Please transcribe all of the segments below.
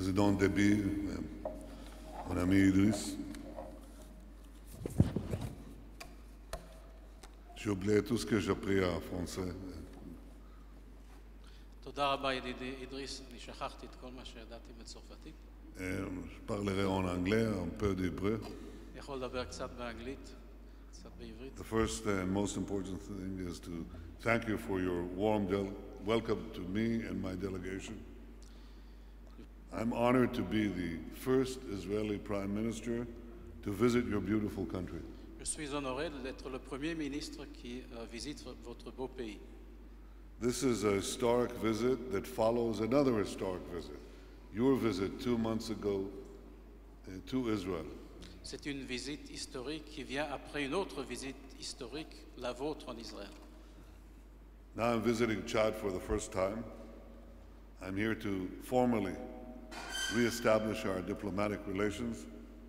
Président Déby, mon ami Idriss. J'ai oublié tout ce que j'ai appris en français. תודה רבה ידידי אידריס, אני שכחתי את כל מה שידעתי בצרפתית. Je parlerai en anglais, un peu d'hébreu. אני יכול לדבר קצת באנגלית, קצת בעברית. The first and most important thing is to thank you for your warm welcome to me and my delegation. I'm honored to be the first Israeli Prime Minister to visit your beautiful country. Je suis honoré d'être le premier ministre qui visite votre beau pays. This is a historic visit that follows another historic visit, your visit 2 months ago to Israel. C'est une visite historique qui vient après une autre visite historique, la vôtre en Israël. Now I'm visiting Chad for the first time. I'm here to formally re-establish our diplomatic relations.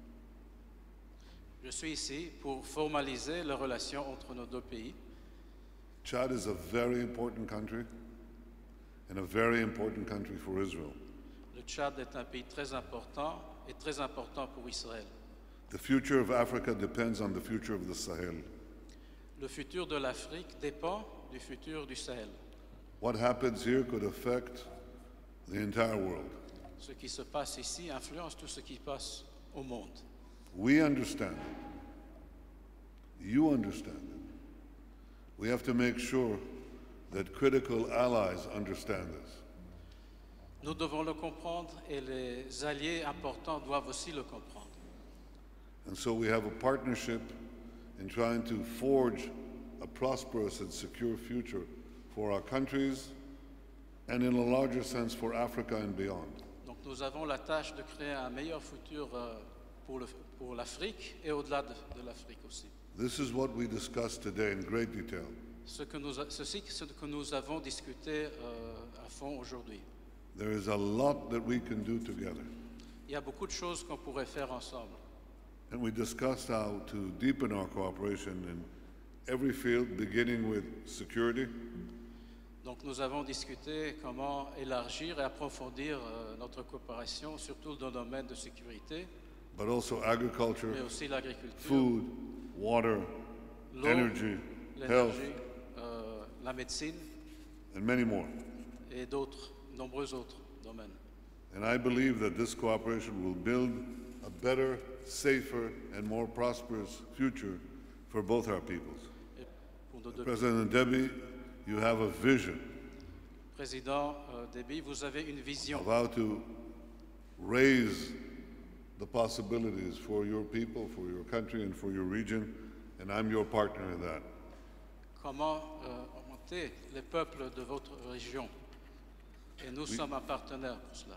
Je suis ici pour formaliser les relations entre nos deux pays. Chad is a very important country and a very important country for Israel. Le Tchad est un pays très important et très important pour Israël. The future of Africa depends on the future of the Sahel. Le futur de l'Afrique dépend du futur du Sahel. What happens here could affect the entire world. Ce qui se passe ici influence tout ce qui passe au monde. We understand it. You understand it. We have to make sure that critical allies understand this. Nous devons le comprendre et les alliés importants doivent aussi le comprendre. And so we have a partnership in trying to forge a prosperous and secure future for our countries and in a larger sense for Africa and beyond. Donc nous avons la tâche de créer un meilleur futur pour l'Afrique et au-delà de l'Afrique aussi. This is what we discussed today in great detail. Ceci ce que nous avons discuté à fond aujourd'hui. There is a lot that we can do together. Il y a beaucoup de choses qu'on pourrait faire ensemble. And we discussed how to deepen our cooperation in every field, beginning with security, Donc nous avons discuté comment élargir et approfondir notre coopération, surtout dans le domaine de sécurité, but also agriculture, mais aussi l'agriculture, food, water, l'eau, energy, health, l'énergie, la médecine and many more. et d'autres, nombreux autres domaines. And I believe that this cooperation will build a better, safer, and more prosperous future for both our peoples. Et pour nos deux President Déby, you have a vision Président Déby, vous avez une vision of how to raise the possibilities for your people, for your country, and for your region, and I'm your partner in that. comment augmenter les peuples de votre région. Et nous sommes un partenaire pour cela.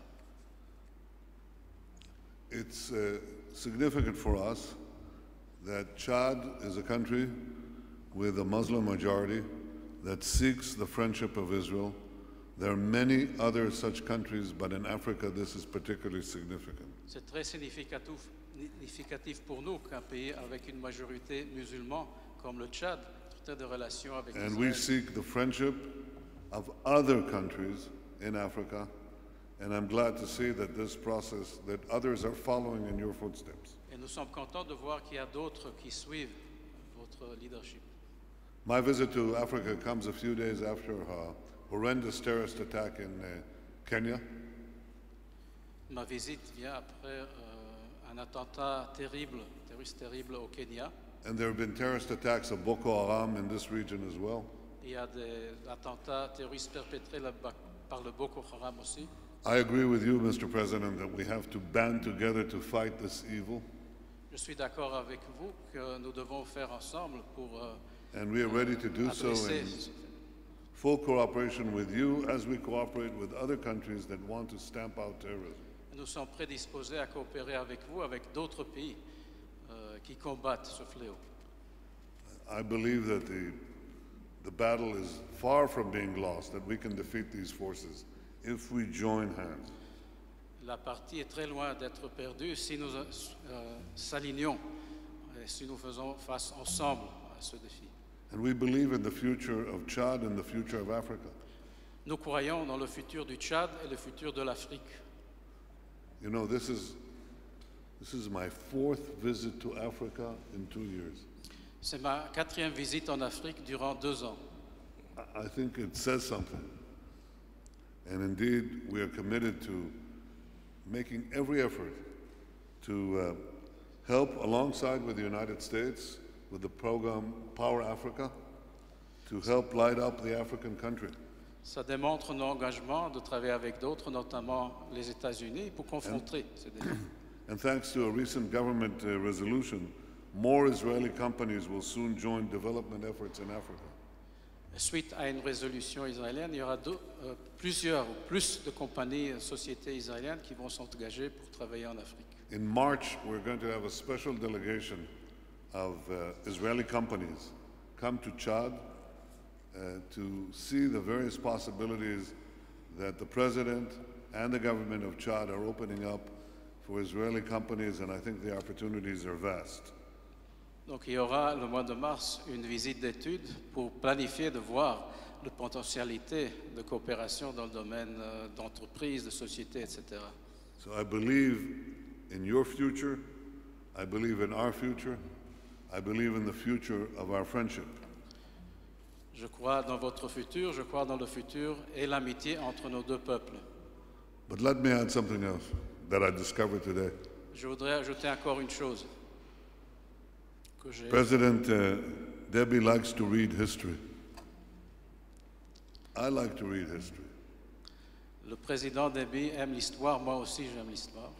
It's significant for us that Chad is a country with a Muslim majority that seeks the friendship of Israel. There are many other such countries, but in Africa this is particularly significant. C'est très significatif pour nous qu'un pays avec une majorité musulmane comme le Tchad ait des relations avec And we Israël. seek the friendship of other countries in Africa, and I'm glad to see that this process, that others are following in your footsteps. Et nous sommes contents de voir qu'il y a d'autres qui suivent votre leadership. My visit to Africa comes a few days after a horrendous terrorist attack in Kenya. Ma visite vient après un attentat terrible, terroriste terrible au Kenya. And there have been terrorist attacks of Boko Haram in this region as well. Il y a des attentats terroristes perpétrés là-bas par le Boko Haram aussi. I agree with you, Mr. President, that we have to band together to fight this evil, Je suis d'accord avec vous que nous devons faire ensemble pour and we are ready to do so adresser. in full cooperation with you as we cooperate with other countries that want to stamp out terrorism. Nous sommes prédisposés à coopérer avec vous, avec d'autres pays qui combattent ce fléau. I believe that the battle is far from being lost, that we can defeat these forces if we join hands. La partie est très loin d'être perdue si nous s'alignons et si nous faisons face ensemble à ce défi. And we believe in the future of Chad and the future of Africa. Nous croyons dans le futur du Tchad et le futur de l'Afrique. You know, this is my fourth visit to Africa in 2 years. C'est ma 4e visite en Afrique durant 2 ans. I think it says something. And indeed, we are committed to making every effort to help alongside with the United States with the program Power Africa to help light up the African country. Ça démontre nos engagements de travailler avec d'autres, notamment les États-Unis, pour confronter ces défis. And thanks to a recent government resolution, more Israeli companies will soon join development efforts in Africa. Suite à une résolution israélienne, il y aura plus de compagnies, sociétés israéliennes qui vont s'engager pour travailler en Afrique. In March, we're going to have a special delegation of Israeli companies come to Chad to see the various possibilities that the president and the government of Chad are opening up for Israeli companies, and I think the opportunities are vast. Donc il y aura le mois de mars une visite d'études pour planifier de voir la potentialité de coopération dans le domaine d'entreprise, de société, etc. So I believe in your future, I believe in our future, I believe in the future of our friendship. Je crois dans votre futur, je crois dans le futur et l'amitié entre nos deux peuples. But let me add something else that I discovered today. Je voudrais ajouter encore une chose. President Deby likes to read history. I like to read history. Le président Deby aime l'histoire, moi aussi j'aime l'histoire.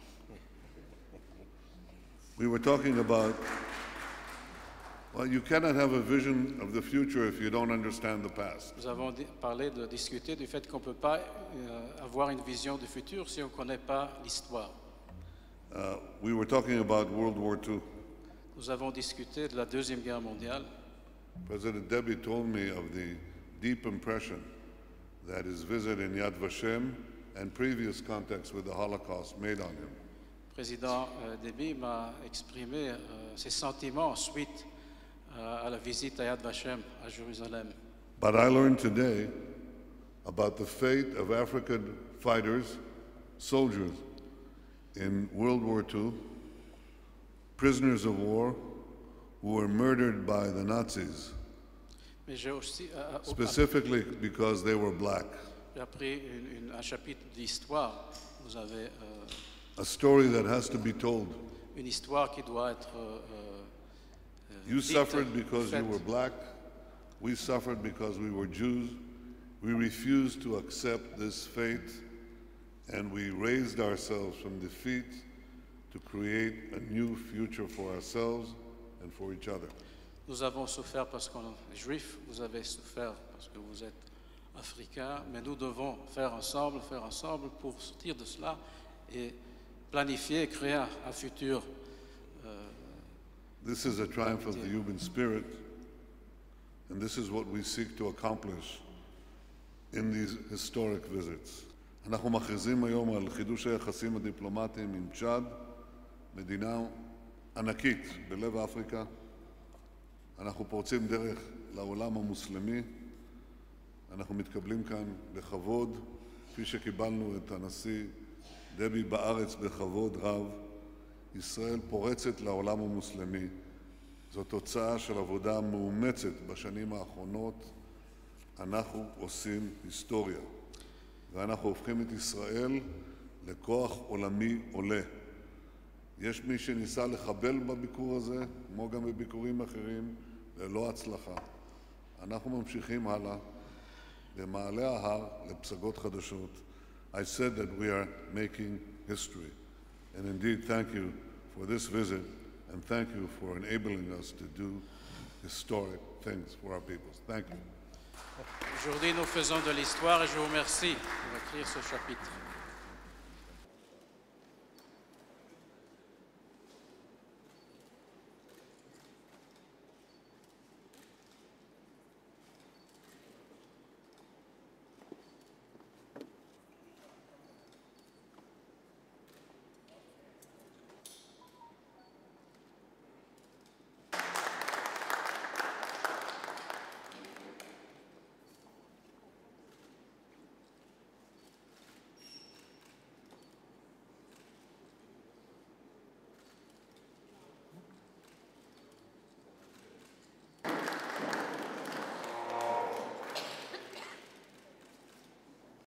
We were talking about, well, you cannot have a vision of the future if you don't understand the past. Nous avons discuté du fait qu'on ne peut pas avoir une vision du futur si on ne connaît pas l'histoire. We were talking about World War II. Nous avons discuté de la Deuxième Guerre mondiale. President Deby told me of the deep impression that his visit in Yad Vashem and previous contacts with the Holocaust made on him. Président Deby m'a exprimé ses sentiments suite à la visite à Yad Vashem à Jérusalem. But I learned today about the fate of African fighters, soldiers in World War II, prisoners of war who were murdered by the Nazis, Mais j'ai aussi specifically because they were black. j'ai appris un chapitre d'histoire. Vous avez A story that has to be told. une histoire qui doit être You dite, suffered because you faite. were black. We suffered because we were Jews. We refused to accept this fate, and we raised ourselves from defeat to create a new future for ourselves and for each other. Nous avons souffert parce qu'on est juifs, vous avez souffert parce que vous êtes africains, mais nous devons faire ensemble pour sortir de cela et planifier, créer un futur. This is a triumph of the human spirit, and this is what we seek to accomplish in these historic visits. אנחנו מכריזים היום על חידוש היחסים הדיפלומטיים עם צ'אד, מדינה ענקית בלב אפריקה. אנחנו פורצים דרך לעולם המוסלמי. אנחנו מתקבלים כאן בכבוד, כפי שקיבלנו את הנשיא דבי בארץ בכבוד רב. ישראל פורצת לעולם המוסלמי. זו תוצאה של עבודה מאומצת בשנים האחרונות. אנחנו עושים היסטוריה, ואנחנו הופכים את ישראל לכוח עולמי עולה. יש מי שניסה לחבל בביקור הזה, כמו גם בביקורים אחרים, ללא הצלחה. אנחנו ממשיכים הלאה, במעלה ההר לפסגות חדשות. I said that we are making history. And indeed, thank you for this visit, and thank you for enabling us to do historic things for our peoples. Thank you. Aujourd'hui, nous faisons de l'histoire et je vous remercie pour écrire ce chapitre.